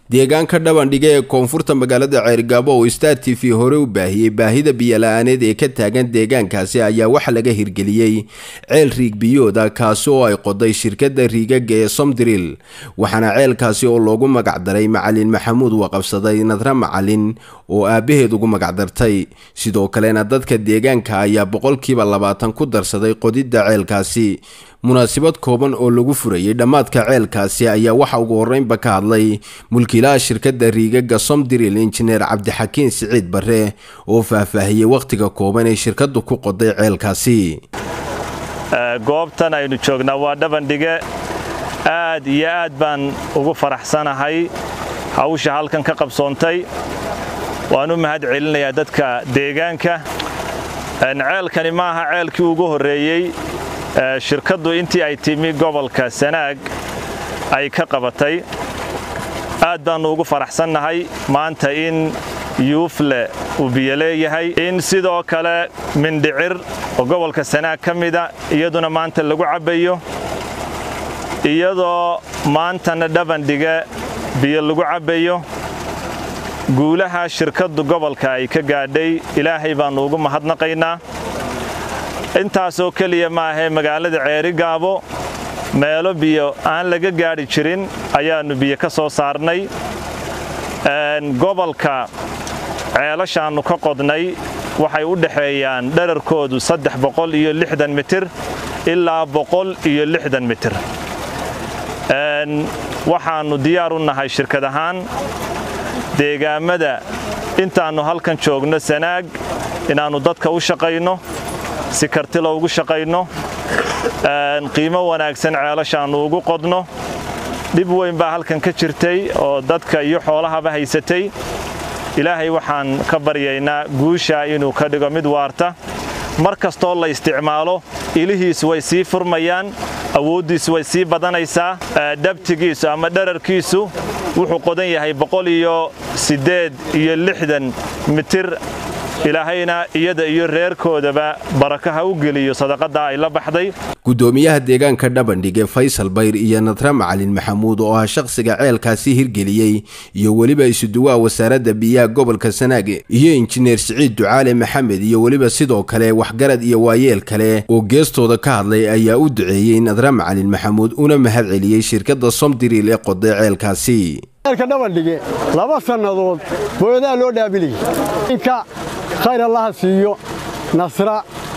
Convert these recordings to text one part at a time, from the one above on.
deegaanka Dhabandhige ee koonfurta magaalada Ceyrgaabo oo Star TV hore u baahiyay baahida biyo la'aaneed ee ka taagan deegaankaasi ayaa waxa laga hirgeliyay ceel riig biyooda kaas oo ay qoday shirkadda riigaga ee Somdrill waxaana ceelkaasi oo loogu magac daray Macalin Maxamuud waqabsaday Nadra Macalin oo aabaheed ugu magac dartay sidoo kalena dadka deegaanka ayaa 20% ku darsaday qodidda ceelkaasi munaasabad kooban oo lagu furayay dhamaadka ceelkaasi ayaa waxa ugu horeynba ka hadlay mulkiilaha shirkadda riigaga Somdrill Engineer Cabdixakiin Siciid Barre oo faahfaahiyay waqtiga kooban ee shirkaddu ku qoday ceelkaasi goobtan aynu joognaa waa Dhabandhige aad iyo aad baan ugu faraxsanahay hawsha halkan ka qabsoontay waan u mahad celinayaa dadka deegaanka ceelkani maaha ceelkii ugu horeeyay shirkaddu intii ay timi gobolka Sanaag ay ka qabatay aad baan ugu faraxsanahay maanta in yuufle uu biyo leeyahay in sidoo kale mindhicir oo gobolka Sanaag ka mida iyaduna maanta lagu cabayo iyadoo maantana Dhabandhige biyo lagu cabayo guulaha shirkaddu gobolka ay ka gaadhay ilaahay baan ugu mahadnaqaynaa intaasoo kaliya ma aha magaalada Ceyrgaabo meelo biyo aan laga gaari jirin ayaanu biyo ka soo saarnay gobolka ceelashaanu ka qodnay waxay u dhaxeeyaan dherarkoodu 360 mitir ilaa 160 mitir waxaanu diyaar u nahay shirkad ahaan deegaamada intaanu halkan joogno Sanaag inaanu dadka u shaqayno si karti loo ugu shaqayno qiimo wanaagsan ceelashaanu ugu qodno dib weyn baa halkan ka jirtay oo dadka iyo xoolahaba haysatay ilaahay waxaan ka baryaynaa guusha inuu ka dhigo mid waarta markastoo la isticmaalo ilihiisu way sii furmayaan awoodiisu way sii badanaysaa dhabtigiisu ama dherarkiisu wuxuu qodan yahay 168 mitir ilaahayna iyada iyo reerkoodaba barakaha u geliyo sadaqada ay la baxday gudoomiyaha deegaanka Dhabandhige Faysal Bayr iyo Nadra Macalin Maxamuud oo ah shakhsiga ceelkaasi hirgeliyay iyo waliba isuduwaa wasaaradda biyaha gobolka Sanaag iyo injineer Siciid Ducaale Maxamed iyo waliba sidoo kale waxgarad iyo waayeel kale oo geestooda ka hadlay ayaa u duceeyay Nadra Macalin Maxamuud una mahad celiyay shirkadda Somdrill ee qoday ceelkaasi Dhabandhige 2 sanadood booyada loo dhaabiliyay inka خير الله سيو نصر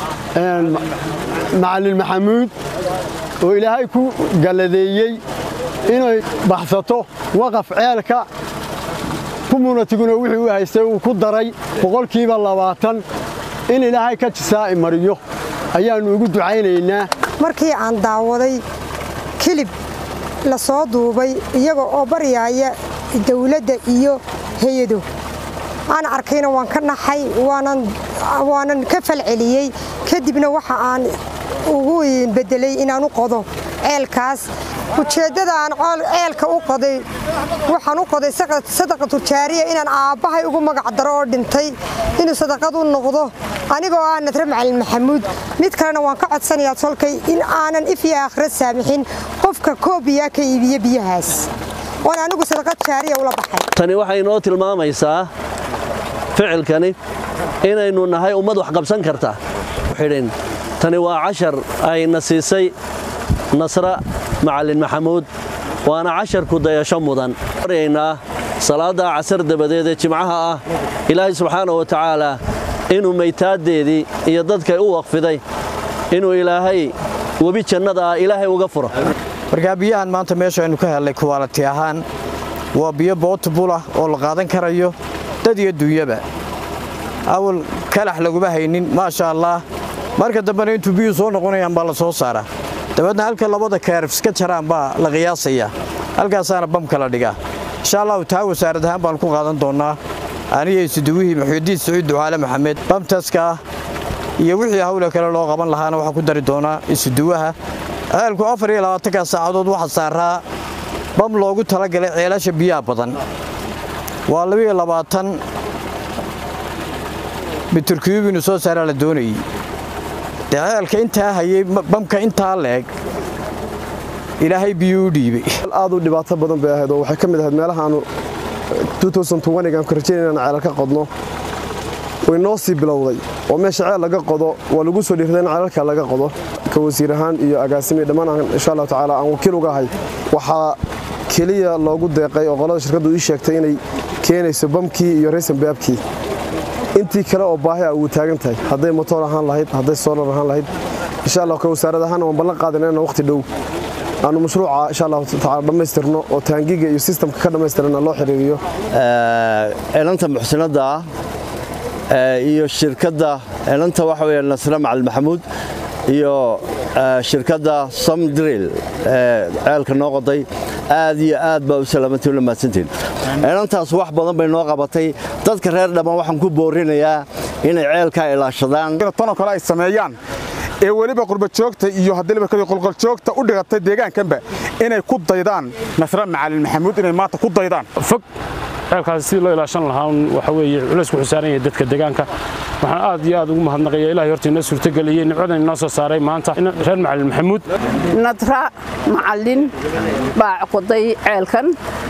معلم محمود وإلهي كو قلديي إنه بحثته وقف عيالك كمونا تقولوا وحي وهيستوي كدري وقول كيف الله واتن إن إلهي كتساء مريو أيان وجود عينينا مركي عن دعوضي كلب لصادوبي يجو أبريايا الدولة إيو هيدو أنا أركينا وان كنا حي وانا كفل عليي كدبنا وحان وهو بدلي إن أنا قضوا الكاس وتشدد عن الك وقضي وحن وقضي صدقة الشارية إن أنا أباها يقوم مقدرور دنتي إنه صدقة النقضة أنا جوا نترى Macalin Maxamuud mid kalena waan ka codsanayaa tolkay in aanan ifiya akhir saamixin qofka koobiya ka iibiyo biyahaas وانا anigu sadaqad shaariya ula baxay tani waxay noo tilmaamaysaa ficilkani inaynu nahay ummad wax qabsan karta xidhin tani waa 10 ay nasiisay Nasra Macalin Maxamuud waana 10 ku dayasho mudan wareeyna salaada casr dabadeed jimcaha ah Ilaahay subhanahu wa ta'ala inuu maytaadeedii iyo dadkay u waqfiday inuu Ilaahay wabi jannada Ilaahay uga furo marka biyahan maanta meesha aynu ka helay quality ahaan waa biyo portable ah oo la qaadan karayo dad iyo dunyaba awal kalax lagu bahaynin ma sha Allah marka dambe intuu biyo soo noqonayaan baa la soo saaraa dabadna halka labada curves ka jaraan baa la qiyaasaya halkaasaana bam kala dhiga insha Allah taa wasaaradahan baan ku qaadan doonaa aniga isuduwihii Maxamuud Siciid Ducaale Maxamed bamtaska iyo wixii hawlo kale loo qaban lahaana waxa ku dari doonaa isuduwaha ceelku 24 saacadood waxa saaraa bam loogu talagalay ceelasha biyaha badan waa 22 mitir cube inuu soo saaraa la doonayay ceelka inta hayay bamka inta leeg ilaahay biyuu dhiibay aad u dhibaato badan bay ahayd oo waxa kamid ahayd meelaha aanu 2020 ka rajaynayna ceel ka qodno way noo sii bilowday oo meesha ceel laga qodo waa lagu soo dhiirtay in ceelka laga qodo ka wasiir ahaan iyo agaasimi dhamaan insha Allah taala aan wakiil uga ahay waxa kaliya loogu deeqay oo qolada shirkadu ii sheegtay inay keenayso bamkii iyo raysan baabkii intii kale oo baahi ah uu taagan tahay haday motor ahaan lahayd haday solar ahaan lahayd insha Allah ka wasaaradda ahaan oo ballan qaadanayna waqti dhow aanu mashruuca insha Allah taala dhameystirno oo taangiga iyo systemka ka dhameystirna loo xiriiriyo eelanta muxsinada iyo shirkadda eelanta waxa weeye Nasra Macalin Maxamuud iyo shirkadda Somdrill ceelka noo qoday aad iyo aad baa u salaamantii la maasantiin eelantaas wax badan bay noo qabatay dadka reer dhamaan waxaan ku boorinayaa inay ceelka ilaashadaan tan kale ay sameeyaan ee waliba qurba joogta iyo hadii kale qolqol joogta u dhigatay deegaankanba inay ku daydaan Nasra Macalin Maxamuud inay maanta ku daydaan fog ceelkaas si loo ilaashan lahaa waxa weeye culeysku xusaaran yahay dadka deegaanka waxaan aad iyo aad ugu mahadnaqayaa Ilaahay hortiina suurtageliyay nimcadan inoo soo saaray maanta reer Macalin Maxamuud Nasra Macalin baa qoday ceelkan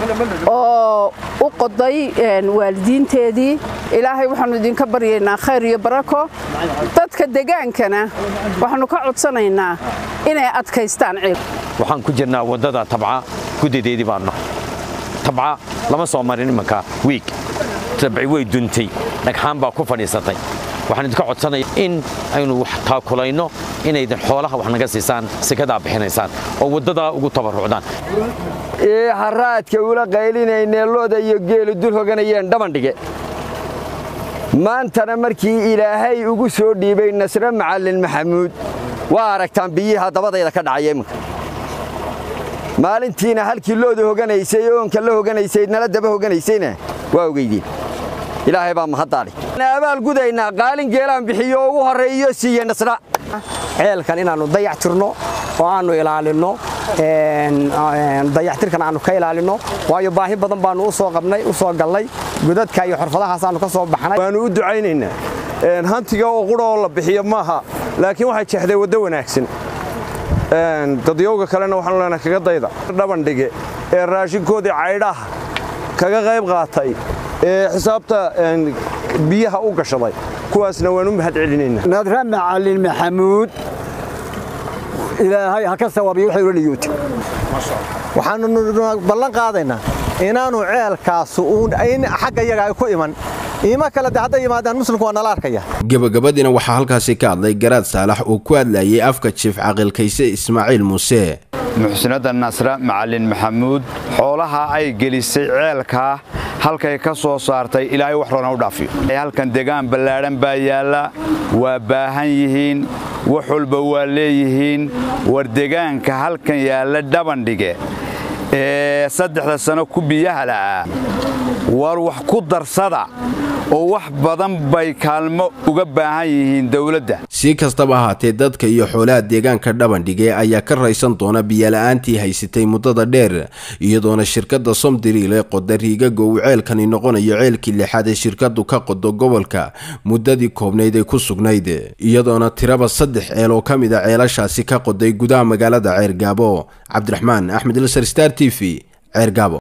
oo u qoday waalidiinteedii Ilaahay waxaanu idinka baryaynaa khayr iyo barako dadka deegaankana waxaanu ka codsanaynaa inay adkaystaan ceel waxaan ku jirnaa wadada tabca gudadeedii baana tabca lama soo marin imanka week tabci way duntay dhagxaan baa ku fadhiisatay waxaan idinka codsanayaa in aynu wax taakulayno inaydan xoolaha wax naga siisaan sikada bixinaysaan oo wadada ugu tabarucdaan haraadka ula qaylinayna looda iyo geelu dul hoganayeen Dabandhige maantana markii Ilaahay ugu soo dhiibay Nasra Macalin Maxamuud waa aragtaan biyaha dabadayda ka dhacay imanka maalintiina halkii looda hoganaysay oo kala hoganaysay nala daba hoganaysayna waa ogeydin Ilaahay baa mahadali abaal gudaynaa qaalin geelaan bixiyo ugu horeeyo siiyay Nasra ceelkan inaanu dayactirno oo aanu ilaalino dayactirkan aanu ka ilaalino waayo baahi badan baanu u soo qabnay u soo galnay godadka iyo xirfadahaas aanu ka soo baxnay waanu u ducaynaynaa hantiga oo quro la bixiyo maaha laakiin waxay jeexday wada wanaagsan dadyoga kalena waxaan leenahay kaga dayda Dabandhige ee raashinkoodii caydhaha kaga qayb qaatay ee xisaabta biyaha u gashaday kuwaasna waanu mahad celinaynaa Nasra Macalin Maxamuud Ilaahay ha ka sawabiyo waxay u leeyahay waxaanu ballan qaadaynaa inaanu ceelkaas in xagga iyaga ay ku iman ima kala dacda yimaadaan muslimku waa nala arkaya gabagabadina waxaa halkaasi ka hadlay Garaad Saalax oo ku hadlayay afka Chief Aqil Kayse Ismaaciil Muuse muxsinada Nasra Macalin Maxamuud xoolaha ay gelisay ceelka halkay ka soo saartay Ilaahay wax roona u dhaafiyo halkan deegaan ballaaran baa yaala waa baahan yihiin wax walba waa leeyihiin war deegaanka halkan yaala Dabandhige saddexda sano ku biyaha la war wax ku darsada oo wax badan bay kaalmo uga baahan yihiin dawladda si kastaba ahaatee dadka iyo xoolaha deegaanka Dabandhige ayaa ka raysan doona biyo la'aantii haysatay muddada dheer iyadoona shirkadda Somdrill ee qodariga ceelkani noqonayo ceelkii lixaad ee shirkadu ka qodo gobolka muddadii koobnayd ay ku sugnayd iyadoona tiraba 3 ceel oo kamid ah ceelashaasi ka qoday gudaha magaalada Ceergaabo Cabdiraxmaan Axmed Star TV Ceergaabo